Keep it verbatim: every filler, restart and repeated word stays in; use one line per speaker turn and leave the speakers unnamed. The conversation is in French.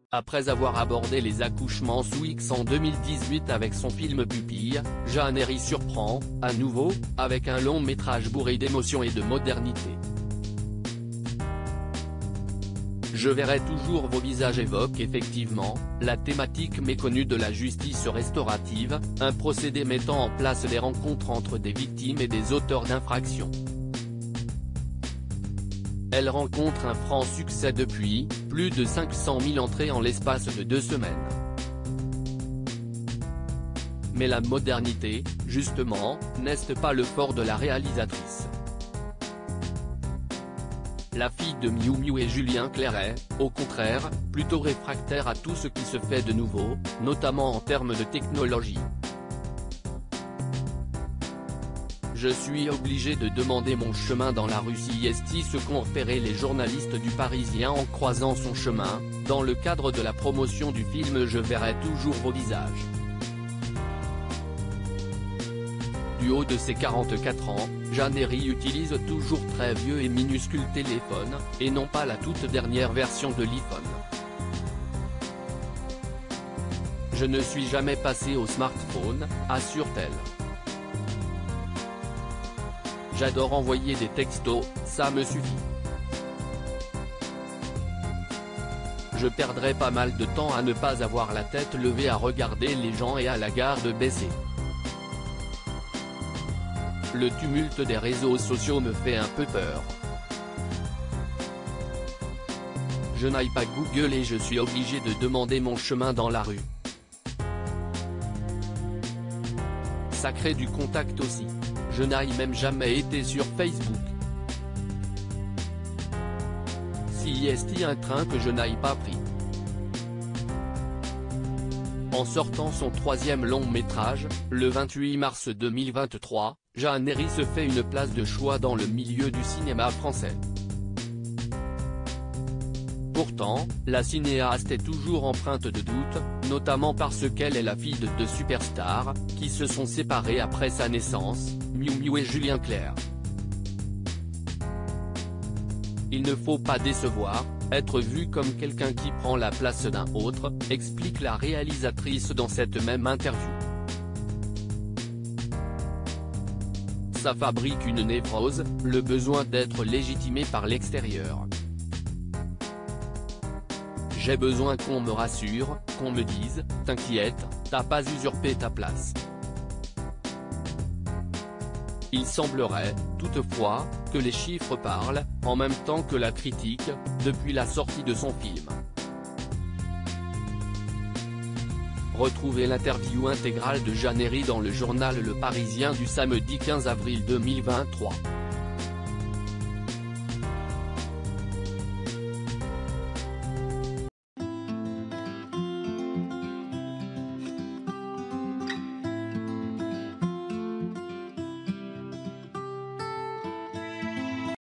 Après avoir abordé les accouchements sous X en deux mille dix-huit avec son film Pupille, Jeanne Herry surprend, à nouveau, avec un long métrage bourré d'émotion et de modernité. Je verrai toujours vos visages évoque effectivement, la thématique méconnue de la justice restaurative, un procédé mettant en place les rencontres entre des victimes et des auteurs d'infractions. Elle rencontre un franc succès depuis, plus de cinq cent mille entrées en l'espace de deux semaines. Mais la modernité, justement, n'est pas le fort de la réalisatrice. La fille de Miou Miou et Julien Clerc est, au contraire, plutôt réfractaire à tout ce qui se fait de nouveau, notamment en termes de technologie. Je suis obligé de demander mon chemin dans la rue, c'est ce qu'ont repéré les journalistes du Parisien en croisant son chemin, dans le cadre de la promotion du film Je verrai toujours vos visages. Du haut de ses quarante-quatre ans, Jeanne Herry utilise toujours très vieux et minuscule téléphone, et non pas la toute dernière version de l'iPhone. Je ne suis jamais passé au smartphone, assure-t-elle. J'adore envoyer des textos, ça me suffit. Je perdrai pas mal de temps à ne pas avoir la tête levée à regarder les gens et à la garde baissée. Le tumulte des réseaux sociaux me fait un peu peur. Je n'aille pas Google et je suis obligé de demander mon chemin dans la rue. Ça crée du contact aussi. Je n'aille même jamais été sur Facebook. Si y est un train que je n'aille pas pris. En sortant son troisième long métrage, le vingt-huit mars deux mille vingt-trois, Jeanne Herry se fait une place de choix dans le milieu du cinéma français. Pourtant, la cinéaste est toujours empreinte de doute, notamment parce qu'elle est la fille de deux superstars, qui se sont séparés après sa naissance, Miou Miou et Julien Clerc. Il ne faut pas décevoir, être vu comme quelqu'un qui prend la place d'un autre, explique la réalisatrice dans cette même interview. Ça fabrique une névrose, le besoin d'être légitimé par l'extérieur. J'ai besoin qu'on me rassure, qu'on me dise, t'inquiète, t'as pas usurpé ta place. Il semblerait, toutefois, que les chiffres parlent, en même temps que la critique, depuis la sortie de son film. Retrouvez l'interview intégrale de Jeanne Herry dans le journal Le Parisien du samedi quinze avril deux mille vingt-trois.